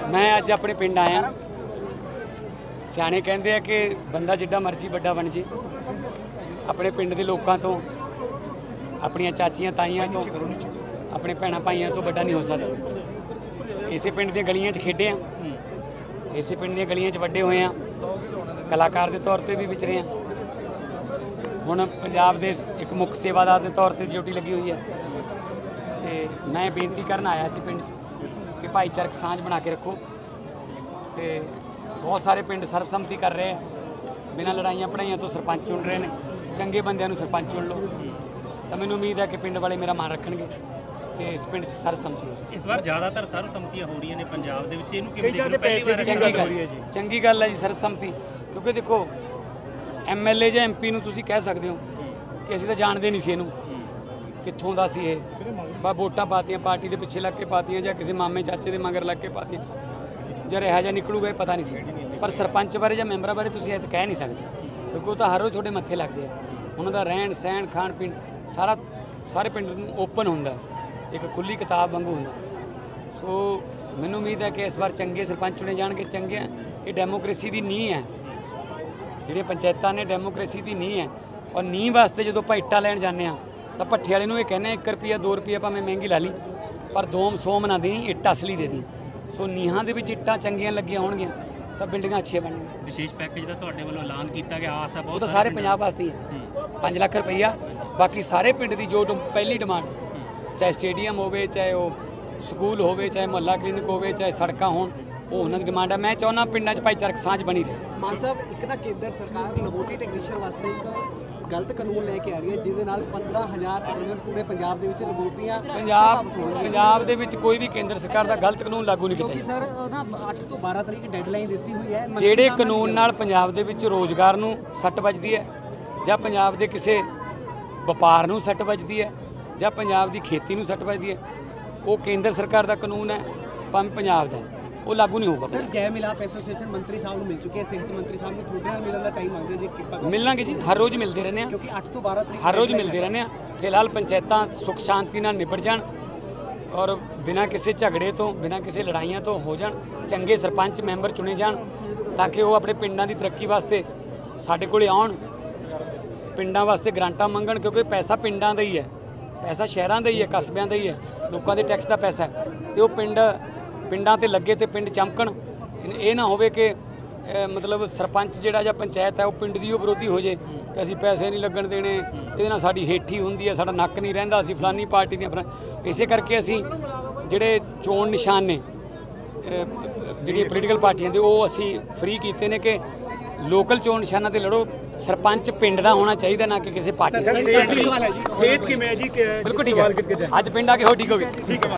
मैं अज अपने पिंड आया। सियाने कहते हैं कि बंदा जिड्डा मर्जी बड़ा बन जे, अपने पिंड के लोगों तो, अपन चाचियां ताइयां तो, अपने भैन भाइयों तो बड़ा नहीं हो सकता। इसे पिंड दी गलियां खेडे हैं, इसे पिंड दी गलियां वड्डे हुए हैं, कलाकार के तौर पर भी विचरे हैं। हुण पंजाब के एक मुख सेवादार के तौर पर ड्यूटी लगी हुई है। तो मैं बेनती करना आया इस पिंड कि भाईचारक सांझ बना के रखो। तो बहुत सारे पिंड सर्वसम्मति कर रहे हैं, बिना लड़ाइयाँ पढ़ाइयाँ तो सरपंच चुन रहे हैं। चंगे बंदियां नूं सरपंच चुन लो, तो मैनूं उम्मीद है कि पिंड वाले मेरा मान रखणगे ते इस पिंड सर्वसम्मति हो। इस बार ज़्यादातर सर्वसम्मतियां हो रही ने पंजाब दे विच, इहनूं किवें चंगी गल है जी सर्वसम्मति। क्योंकि देखो MLA ਜਾਂ MP ਨੂੰ ਤੁਸੀਂ ਕਹਿ ਸਕਦੇ ਹੋ कि ਅਸੀਂ ਤਾਂ ਜਾਣਦੇ नहीं सी ਇਹਨੂੰ कित्थों दा सी बस वोटां पातियां, पार्टी के पिछे लग के पातियां, या किसी मामे चाचे के मगर लग के पातियां, जब यह जा निकलूगा पता नहीं सी। पर सरपंच बारे या मैंबरां बारे तुसीं ऐ कह नहीं सकते, क्योंकि वो तो हर रोज़ थोड़े मत्थे लगते हैं। उन्हों रहन सहन खाण पीण सारे पिंड नूं ओपन हुंदा, एक खुली किताब वांगू हुंदा। सो मैनूं उम्मीद है कि इस बार चंगे सरपंच चुने जाणगे। चंगे ये डेमोक्रेसी की नींह है, जिहड़ियां पंचायतां ने डेमोक्रेसी की नींह है। और नींह वास्ते जो ਆਪਾਂ ਇੱਟਾਂ ਲੈਣ ਜਾਂਦੇ ਆ ਤਾਂ ਭੱਠੇ ਵਾਲੇ ਨੂੰ ਇਹ ਕਹਿੰਦੇ 1 ਰੁਪਿਆ 2 ਰੁਪਿਆ ਭਾਵੇਂ ਮਹਿੰਗੀ ਲਾ ਲਈ, ਪਰ ਦੋਮ ਸੋਮ ਨਾ ਦੇਈ, ਇੱਟ ਅਸਲੀ ਦੇ ਦੀ। ਸੋ ਨੀਹਾਂ ਦੇ ਵਿੱਚ ਇੱਟਾਂ ਚੰਗੀਆਂ ਲੱਗੀਆਂ ਹੋਣਗੀਆਂ ਤਾਂ ਬਿਲਡਿੰਗਾਂ ਅੱਛੀਆਂ ਬਣਨਗੀਆਂ। ਵਿਸ਼ੇਸ਼ ਪੈਕੇਜ ਦਾ ਤੁਹਾਡੇ ਵੱਲੋਂ ਐਲਾਨ ਕੀਤਾ ਗਿਆ, ਆਸ ਹੈ ਬਹੁਤ। ਉਹ ਤਾਂ ਸਾਰੇ ਪੰਜਾਬ ਵਾਸਤੇ ਹੀ ਹੈ, 5 ਲੱਖ ਰੁਪਈਆ। ਬਾਕੀ ਸਾਰੇ ਪਿੰਡ ਦੀ ਜੋ ਪਹਿਲੀ ਡਿਮਾਂਡ, ਚਾਹੇ ਸਟੇਡੀਅਮ ਹੋਵੇ, ਚਾਹੇ ਉਹ ਸਕੂਲ ਹੋਵੇ, ਚਾਹੇ ਮੁਹੱਲਾ ਕਲੀਨਿਕ ਹੋਵੇ, ਚਾਹੇ ਸੜਕਾਂ ਹੋਣ, ਉਹ ਉਹਨਾਂ ਦੀ ਡਿਮਾਂਡ ਹੈ। ਮੈਂ ਚਾਹੁੰਦਾ ਪਿੰਡਾਂ 'ਚ ਭਾਈਚਾਰਕ ਸਾਂਝ ਬਣੀ ਰਹੇ। ਮਾਨ ਸਾਹਿਬ, ਇੱਕ ਨਾ ਕੇਂਦਰ ਸਰਕਾਰ ਲੈਬੋਰਟਰੀ ਟੈਕਨੀਸ਼ੀਅਨ ਵਾਸਤੇ ਇੱਕ ਗਲਤ ਕਾਨੂੰਨ ਲੈ ਕੇ ਆ ਰਹੀ ਹੈ, ਜਿਹਦੇ ਨਾਲ 15,000 ਤਕਰੀਬਨ ਪੂਰੇ ਪੰਜਾਬ ਦੇ ਵਿੱਚ ਲੈਬੋਰਟਰੀਆਂ ਪੰਜਾਬ ਦੇ ਵਿੱਚ ਕੋਈ ਵੀ ਕੇਂਦਰ ਸਰਕਾਰ ਦਾ ਗਲਤ ਕਾਨੂੰਨ ਲਾਗੂ ਨਹੀਂ ਕੀਤਾ। ਕਿਉਂਕਿ ਸਰ ਨਾ 8 ਤੋਂ 12 ਤਰੀਕ ਡੈਡਲਾਈਨ ਦਿੱਤੀ ਹੋਈ ਹੈ। ਜਿਹੜੇ ਕਾਨੂੰਨ ਨਾਲ ਪੰਜਾਬ ਦੇ ਵਿੱਚ ਰੋਜ਼ਗਾਰ ਨੂੰ ਸੱਟ ਵੱਜਦੀ ਹੈ, ਜਾਂ ਪੰਜਾਬ ਦੇ ਕਿਸੇ ਵਪਾਰ ਨੂੰ ਸੱਟ ਵੱਜਦੀ ਹੈ, ਜਾਂ ਪੰਜਾਬ ਦੀ ਖੇਤੀ ਨੂੰ ਸੱਟ ਵੱਜਦੀ ਹੈ, ਉਹ ਕੇਂਦਰ ਸਰਕਾਰ ਦਾ ਕਾਨੂੰਨ ਹੈ, ਭਾਵੇਂ ਪੰਜਾਬ ਦਾ, ਉਹ ਲਾਗੂ ਨਹੀਂ ਹੋਊਗਾ। ਸਰ ਜੈ ਮਿਲਾਪ ਐਸੋਸੀਏਸ਼ਨ ਮੰਤਰੀ ਸਾਹਿਬ ਨੂੰ ਮਿਲ ਚੁੱਕੇ ਹੈ, ਸਿਹਤ ਮੰਤਰੀ ਸਾਹਿਬ ਨੂੰ ਤੁਹਾਡੇ ਨਾਲ ਮਿਲਣ ਦਾ ਟਾਈਮ ਮੰਗਦੇ ਜੀ, ਕਿਰਪਾ ਮਿਲਾਂਗੇ ਜੀ, ਹਰ ਰੋਜ਼ ਮਿਲਦੇ ਰਹਿੰਦੇ ਹਾਂ। ਕਿਉਂਕਿ 8 ਤੋਂ 12 ਤਰੀਕ ਹਰ ਰੋਜ਼ ਮਿਲਦੇ ਰਹਿੰਦੇ ਹਾਂ। ਫਿਲਹਾਲ ਪੰਚਾਇਤਾਂ ਸੁੱਖ ਸ਼ਾਂਤੀ ਨਾਲ ਨਿਬੜ ਜਾਣ ਔਰ ਬਿਨਾਂ ਕਿਸੇ ਝਗੜੇ ਤੋਂ, ਬਿਨਾਂ ਕਿਸੇ ਲੜਾਈਆਂ ਤੋਂ ਹੋ ਜਾਣ। ਚੰਗੇ ਸਰਪੰਚ ਮੈਂਬਰ ਚੁਣੇ ਜਾਣ ਤਾਂ ਕਿ ਉਹ ਆਪਣੇ ਪਿੰਡਾਂ ਦੀ ਤਰੱਕੀ ਵਾਸਤੇ ਸਾਡੇ ਕੋਲੇ ਆਉਣ, ਪਿੰਡਾਂ ਵਾਸਤੇ ਗ੍ਰਾਂਟਾਂ ਮੰਗਣ। ਕਿਉਂਕਿ ਪੈਸਾ ਪਿੰਡਾਂ ਦਾ ਹੀ ਹੈ, ਪੈਸਾ ਸ਼ਹਿਰਾਂ ਦਾ ਹੀ ਹੈ, ਕਸਬਿਆਂ ਦਾ ਹੀ ਹੈ, ਲੋਕਾਂ ਦੇ ਟੈਕਸ ਦਾ ਪੈਸਾ ਹੈ। ਤੇ ਉਹ ਪਿੰਡਾਂ ਤੇ ਲੱਗੇ ਤੇ ਪਿੰਡ ਚਮਕਣ। ਇਹ ਨਾ ਹੋਵੇ ਕਿ मतलब सरपंच जिहड़ा ਜਾਂ पंचायत है वो पिंड ਦੀ ਉਹ ਵਿਰੋਧੀ ਹੋ ਜੇ कि ਅਸੀਂ ਪੈਸੇ ਨਹੀਂ ਲੱਗਣ ਦੇਣੇ, ਇਹਦੇ ਨਾਲ ਸਾਡੀ ਹੇਠੀ ਹੁੰਦੀ ਹੈ, ਸਾਡਾ ਨੱਕ ਨਹੀਂ ਰਹਿੰਦਾ, ਅਸੀਂ ਫਲਾਨੀ ਪਾਰਟੀ ਦੀਆਂ। ਇਸੇ ਕਰਕੇ ਅਸੀਂ ਜਿਹੜੇ ਚੋਣ ਨਿਸ਼ਾਨ ਨੇ ਜਿਹੜੀਆਂ ਪੋਲੀਟੀਕਲ ਪਾਰਟੀਆਂ ਦੇ, ਉਹ ਅਸੀਂ ਫ੍ਰੀ ਕੀਤੇ ਨੇ ਕਿ ਲੋਕਲ ਚੋਣ ਨਿਸ਼ਾਨਾਂ ਤੇ ਲੜੋ। ਸਰਪੰਚ ਪਿੰਡ ਦਾ ਹੋਣਾ ਚਾਹੀਦਾ, ਨਾ ਕਿ ਕਿਸੇ ਪਾਰਟੀ ਦਾ। ਸਿਹਤ ਕਿਵੇਂ ਹੈ ਜੀ? ਬਿਲਕੁਲ ਠੀਕ ਹੈ, ਅੱਜ ਪਿੰਡ ਆ ਕੇ ਹੋ ਠੀਕ ਹੋ ਗਏ।